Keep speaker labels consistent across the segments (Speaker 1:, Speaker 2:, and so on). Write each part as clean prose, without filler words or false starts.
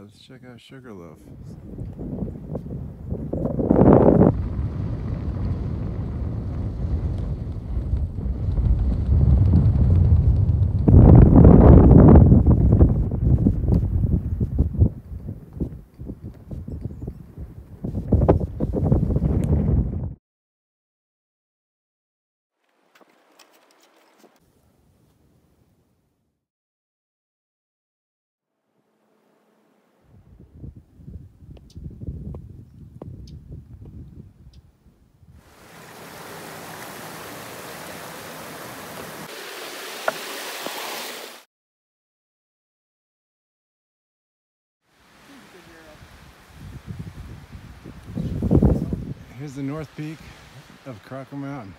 Speaker 1: let's check out Sugarloaf. Here's the north peak of Crocker Mountain.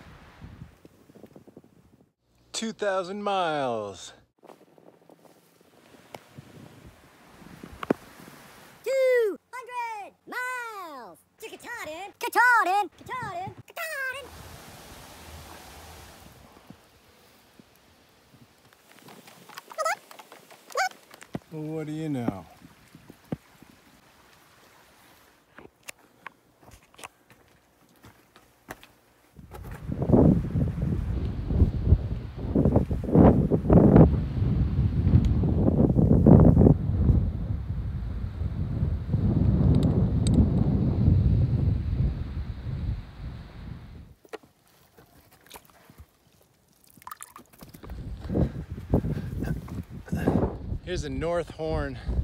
Speaker 1: 2,000 miles.
Speaker 2: 200 miles. Chickatardin, Catardin, Catardin, Catardin.
Speaker 1: Well, what do you know? Here's the North Horn